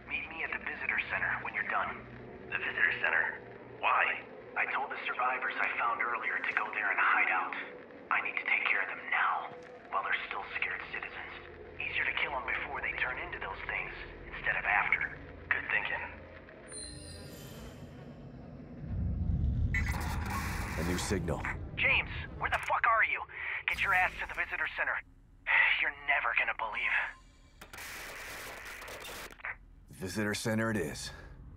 Meet me at the visitor center when you're done. The visitor center? Why? I told the survivors I found earlier to go there and hide out. I need to take care of them now, while they're still scared citizens. Easier to kill them before they turn into those things, instead of after. Good thinking. A new signal. James, where the fuck are you? Get your ass to the visitor center. You're never gonna believe. Visitor center it is.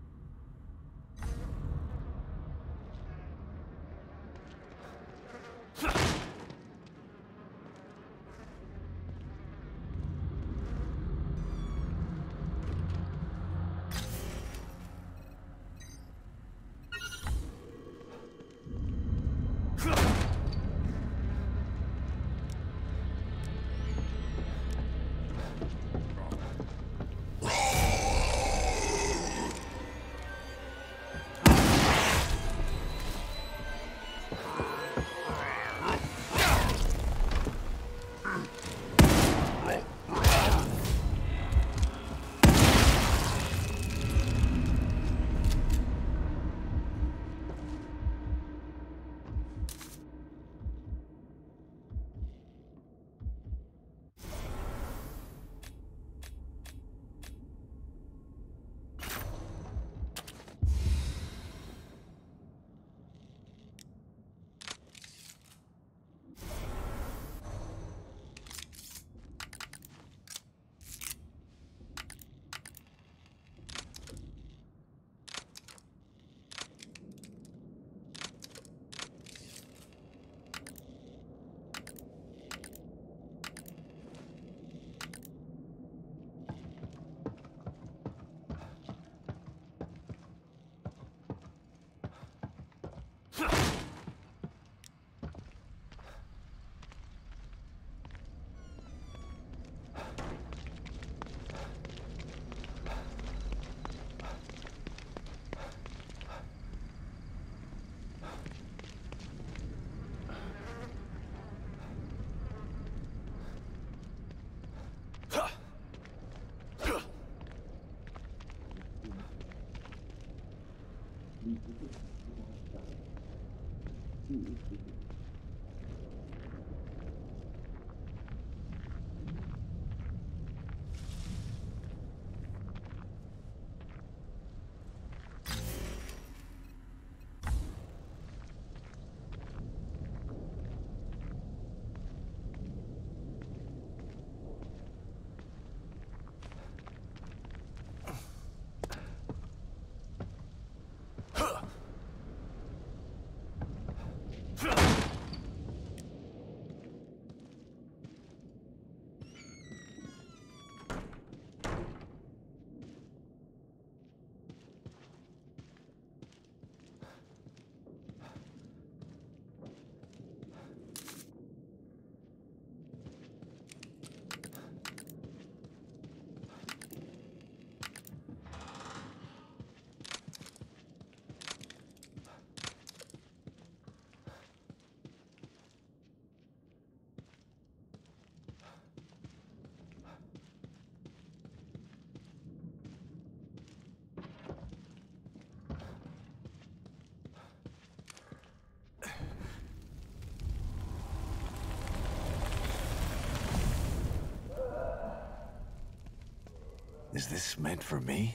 Is this meant for me?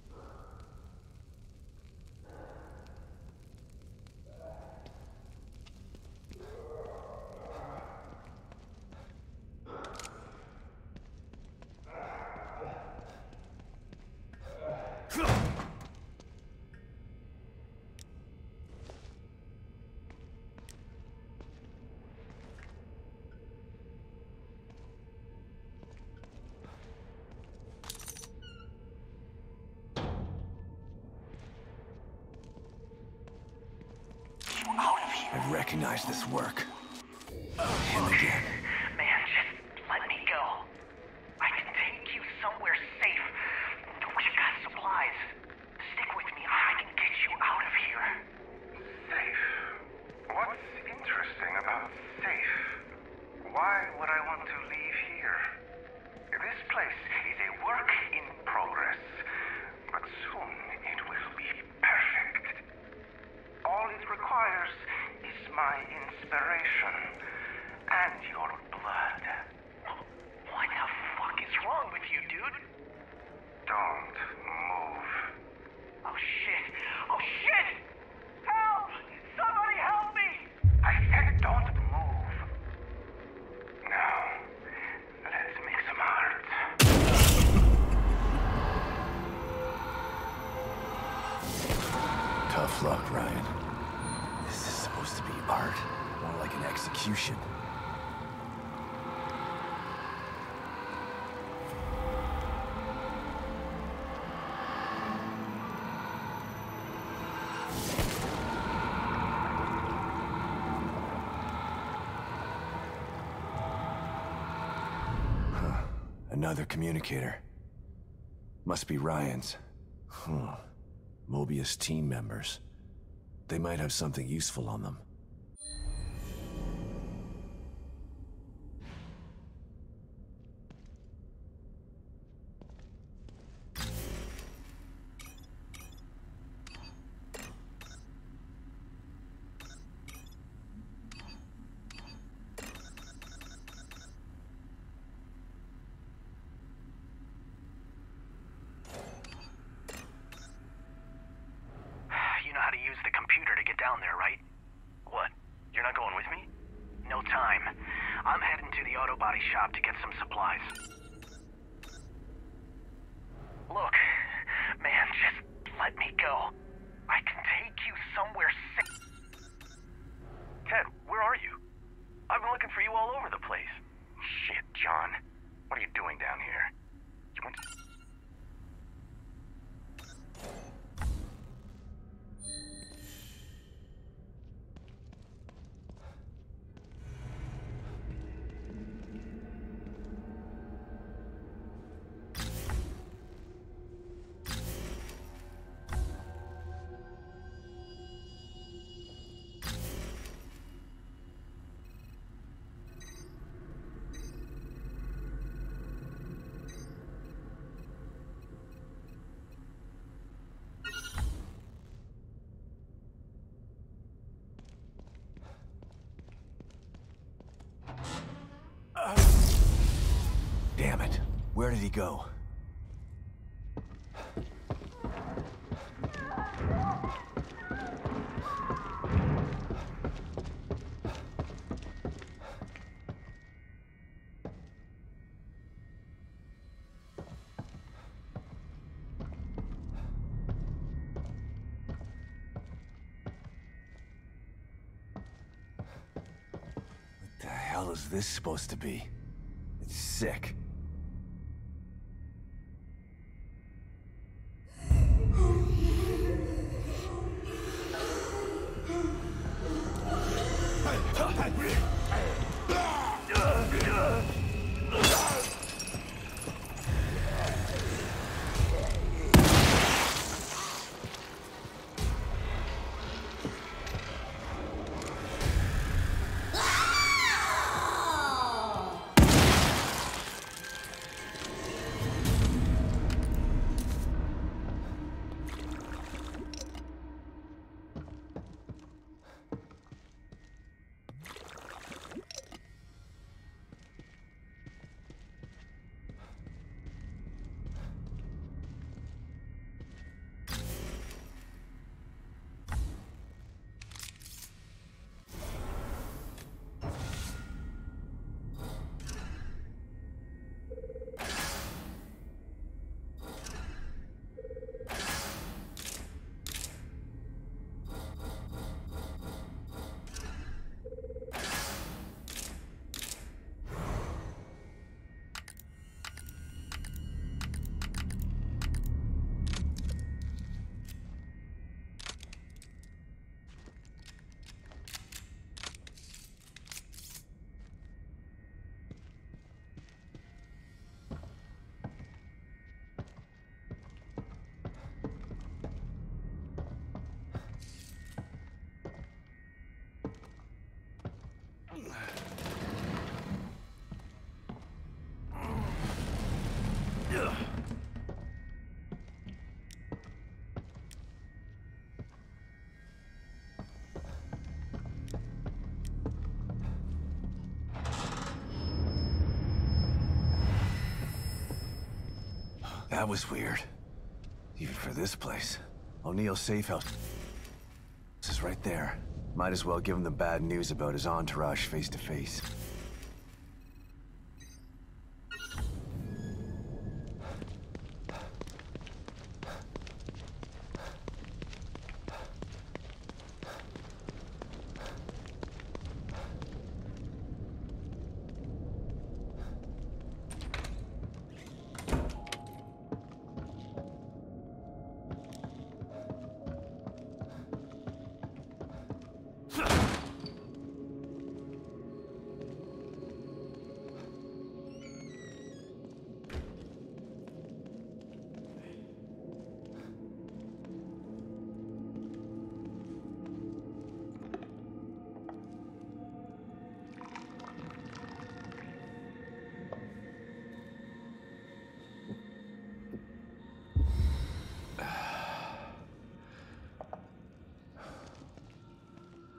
I recognize this work. Him again. Man, just let me go. I can take you somewhere safe. We've got supplies. Stick with me. I can get you out of here. Safe? What's interesting about safe? Why would I want to leave here? This place is a work in progress. Tough luck, Ryan. This is supposed to be art, more like an execution. Another communicator. Must be Ryan's. Mobius team members. They might have something useful on them. Down there, right? What? You're not going with me? No time. I'm heading to the auto body shop to get some supplies. Look, man, just let me go. I can take you somewhere safe. Ted, where are you? I've been looking for you all over the place. Shit, John. What are you doing down here? You went to... Damn it. Where did he go? What the hell is this supposed to be? It's sick. That was weird. Even for this place. O'Neill's safe house is right there. Might as well give him the bad news about his entourage face to face.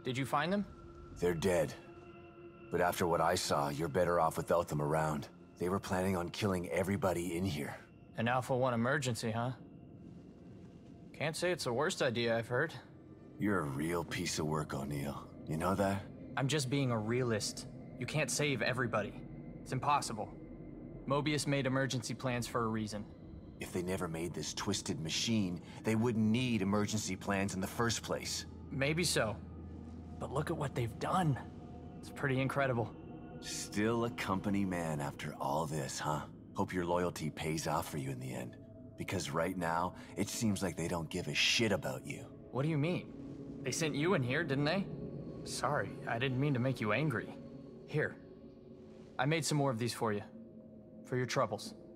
Did you find them? They're dead. But after what I saw, you're better off without them around. They were planning on killing everybody in here. An Alpha 1 emergency, huh? Can't say it's the worst idea I've heard. You're a real piece of work, O'Neill. You know that? I'm just being a realist. You can't save everybody. It's impossible. Mobius made emergency plans for a reason. If they never made this twisted machine, they wouldn't need emergency plans in the first place. Maybe so. But look at what they've done. It's pretty incredible. Still a company man after all this, huh? Hope your loyalty pays off for you in the end. Because right now, it seems like they don't give a shit about you. What do you mean? They sent you in here, didn't they? Sorry, I didn't mean to make you angry. Here. I made some more of these for you. For your troubles.